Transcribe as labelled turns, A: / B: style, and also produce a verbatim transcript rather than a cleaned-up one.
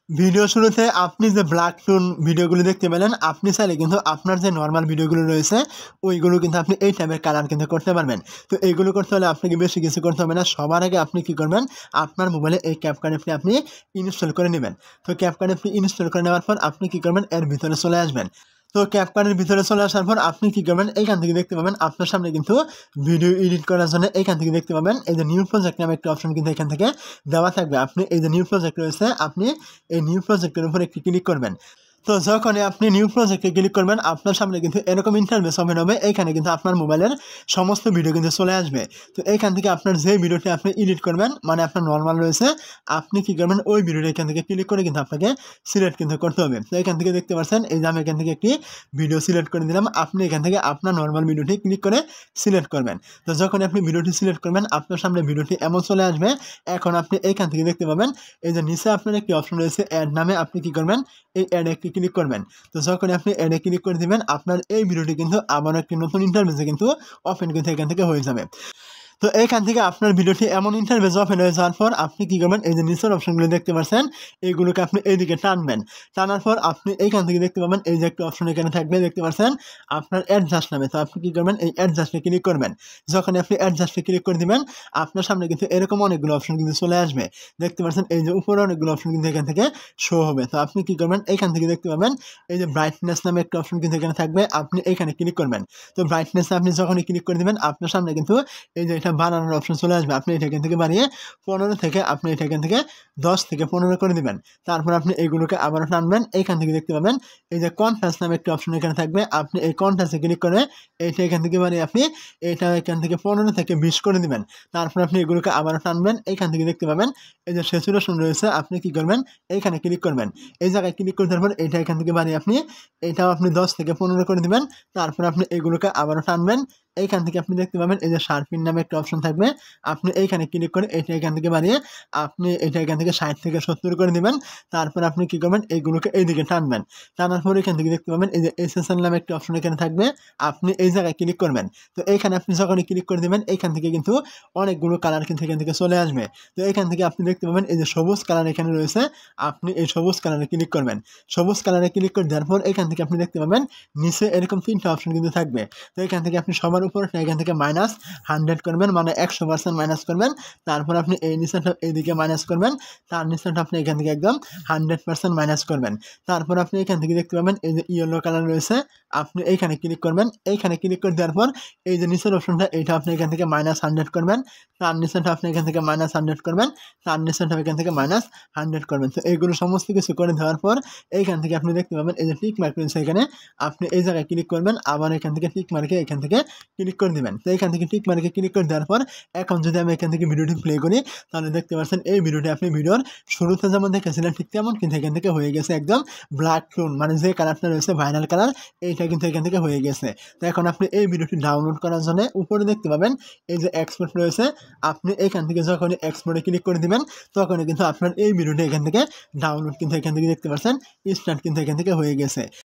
A: Video শুরুতে আপনি যে ব্ল্যাক টোন ভিডিওগুলো দেখতে পেলেন, আপনি চাইলে কিন্তু আপনার যে নরমাল ভিডিওগুলো রয়েছে ওইগুলো কিন্তু আপনি এই টাইপের কালার কিন্তু করতে পারবেন। তো এইগুলো করতে হলে আপনাকে বেশি কিছু করতে হবে না। সবার আগে আপনি কী করবেন, আপনার মোবাইলে এই ক্যাপকাট অ্যাপটি আপনি ইনস্টল করে নেবেন। তো ক্যাপকাট অ্যাপটি ইনস্টল করে নেওয়ার পর আপনি কী করবেন, এর ভিতরে চলে আসবেন। তো ক্যাপকাটের ভিতরে চলে আসার পর আপনি কী করবেন, এইখান থেকে দেখতে পাবেন আপনার সামনে কিন্তু ভিডিও এডিট করার জন্য এইখান থেকে দেখতে পাবেন এই যে নিউ প্রজেক্ট নামে একটা অপশন কিন্তু এখান থেকে দেওয়া থাকবে। আপনি এই যে নিউ প্রজেক্ট রয়েছে, আপনি এই নিউ প্রজেক্টের উপর একটি ক্লিক করবেন। তো যখনই আপনি নিউ প্রজেক্টে ক্লিক করবেন, আপনার সামনে কিন্তু এরকম ইন্টারফেস ওপেন হবে। এইখানে কিন্তু আপনার মোবাইলের সমস্ত ভিডিও কিন্তু চলে আসবে। তো এইখান থেকে আপনার যে ভিডিওটি আপনি এডিট করবেন, মানে আপনার নর্মাল রয়েছে, আপনি কী করবেন, ওই ভিডিওটা এখান থেকে ক্লিক করে কিন্তু আপনাকে সিলেক্ট কিন্তু করতে হবে। তো এখান থেকে দেখতে পাচ্ছেন এই যে আমি এখান থেকে একটি ভিডিও সিলেক্ট করে দিলাম। আপনি এখান থেকে আপনার নর্মাল ভিডিওটি ক্লিক করে সিলেক্ট করবেন। তো যখন আপনি ভিডিওটি সিলেক্ট করবেন, আপনার সামনে ভিডিওটি এমন চলে আসবে। এখন আপনি এইখান থেকে দেখতে পাবেন এই যে নিচে আপনার একটি অপশন রয়েছে অ্যাড নামে, আপনি কী করবেন, এই অ্যাডে একটি ক্লিক করবেন। তো যখন আপনি অ্যাডে ক্লিক করে দিবেন, আপনার এই ভিডিওটি কিন্তু আবার একটি নতুন ইন্টারফেসে কিন্তু ওপেন কিন্তু এখান থেকে হয়ে যাবে। তো এইখান থেকে আপনার ভিডিওটি এমন ইন্টারফেস ওপেন হয়ে যাওয়ার পর আপনি কী করবেন, এই যে নিচের অপশনগুলো দেখতে পাচ্ছেন, এইগুলোকে আপনি এইদিকে টানবেন। টানার পর আপনি এইখান থেকে দেখতে পাবেন এই যে একটা অপশন এখানে থাকবে, দেখতে পাচ্ছেন আপনার অ্যাডজাস্ট নামে। তো আপনি কী করবেন, এই অ্যাডজাস্টে ক্লিক করবেন। যখন আপনি অ্যাডজাস্টে ক্লিক করে দিবেন, আপনার সামনে কিন্তু এরকম অনেকগুলো অপশন কিন্তু চলে আসবে। দেখতে পাচ্ছেন এই যে উপরে অনেকগুলো অপশন কিন্তু এখান থেকে শো হবে। তো আপনি কী করবেন, এইখান থেকে দেখতে পাবেন এই যে ব্রাইটনেস নামে একটা অপশন কিন্তু এখানে থাকবে, আপনি এইখানে ক্লিক করবেন। তো ব্রাইটনেসে আপনি যখনই ক্লিক করে দেবেন, আপনার সামনে কিন্তু এই যে এটা বাড়ানোর অপশন চলে আসবে। আপনি এটা এখান থেকে বাড়িয়ে পনেরো থেকে আপনি এটা এখান থেকে দশ থেকে পনেরো করে দেবেন। তারপর আপনি এইগুলোকে আবারও টানবেন। এইখান থেকে দেখতে পাবেন এই যে কন্ট্রাস্ট নামে একটা অপশন এখানে থাকবে, আপনি এই কন্ট্রাস্টে ক্লিক করে এইটা এখান থেকে বাড়িয়ে আপনি এটা এখান থেকে পনেরো থেকে বিশ করে দেবেন। তারপর আপনি এগুলোকে আবারও টানবেন। এইখান থেকে দেখতে পাবেন এই যে স্যাচুরেশন রয়েছে, আপনি কী করবেন, এইখানে ক্লিক করবেন। এই জায়গায় ক্লিক করে দেওয়ার পর এইটা এখান থেকে বাড়িয়ে আপনি এইটাও আপনি দশ থেকে পনেরো করে দেবেন। তারপর আপনি এগুলোকে আবারও টানবেন। এইখান থেকে আপনি দেখতে পাবেন এই যে শার্পিন নামে একটা অপশন থাকবে, আপনি এইখানে ক্লিক করে এটা এখান থেকে বাড়িয়ে আপনি এটা এখান থেকে ষাট থেকে সত্তর করে দেবেন। তারপর আপনি কী করবেন, এইগুলোকে এইদিকে টানবেন। টানার পর এখান থেকে দেখতে পাবেন এই যে এসএসএল নামে একটা অপশন এখানে থাকবে, আপনি এই জায়গায় ক্লিক করবেন। তো এইখানে আপনি যখনই ক্লিক করে দেবেন, এইখান থেকে কিন্তু অনেকগুলো কালার কিন্তু এখান থেকে চলে আসবে। তো এখান থেকে আপনি দেখতে পাবেন এই যে সবুজ কালার এখানে রয়েছে, আপনি এই সবুজ কালারে ক্লিক করবেন। সবুজ কালারে ক্লিক করে দেওয়ার পর এখান থেকে আপনি দেখতে পাবেন নিচে এরকম তিনটা অপশন কিন্তু থাকবে। তো এখান থেকে আপনি সবার উপর এখান থেকে মাইনাস হান্ড্রেড করবেন, মানে একশো পার্সেন্ট মাইনাস করবেন। তারপর আপনি এই নিচেটা এইদিকে মাইনাস করবেন, তার নিচেটা আপনি এখান থেকে একদম হান্ড্রেড পার্সেন্ট মাইনাস করবেন। তারপর আপনি এখান থেকে দেখতে পাবেন এই যে ইয়েলো কালার রয়েছে, আপনি এইখানে ক্লিক করবেন। এইখানে ক্লিক করে দেওয়ার পর এই যে নিচের অপশনটা এইটা আপনি এখান থেকে মাইনাস হান্ড্রেড করবেন, তার নিচেটা আপনি এখান থেকে মাইনাস হান্ড্রেড করবেন, তার নিচেটা এখান থেকে মাইনাস হান্ড্রেড করবেন। তো এইগুলো সমস্ত কিছু করে দেওয়ার পর এইখান থেকে আপনি দেখতে পাবেন এই যে টিক মার্ক রয়েছে, এখানে আপনি এই জায়গায় ক্লিক করবেন, আবার এখান থেকে টিক মার্কে এখান থেকে ক্লিক করে দেবেন। তো এখান থেকে টিক মার্কে ক্লিক করে দেওয়ার পর এখন যদি আমি এখান থেকে ভিডিওটি প্লে করি, তাহলে দেখতে পাচ্ছেন এই ভিডিওটি আপনি ভিডিওর শুরুতে যেমন দেখেছিলেন ঠিক তেমন কিন্তু এখান থেকে হয়ে গেছে একদম ব্ল্যাক টোন, মানে যে কালারটা রয়েছে ভাইরাল কালার, এইটা কিন্তু এখান থেকে হয়ে গেছে। তো এখন আপনি এই ভিডিওটি ডাউনলোড করার জন্য উপরে দেখতে পাবেন এই যে এক্সপোর্ট রয়েছে, আপনি এখান থেকে যখন এক্সপোর্টে ক্লিক করে দিবেন, তখন কিন্তু আপনার এই ভিডিওটি এখান থেকে ডাউনলোড কিন্তু এখান থেকে দেখতে পাচ্ছেন স্টার্ট কিন্তু এখান থেকে হয়ে গেছে।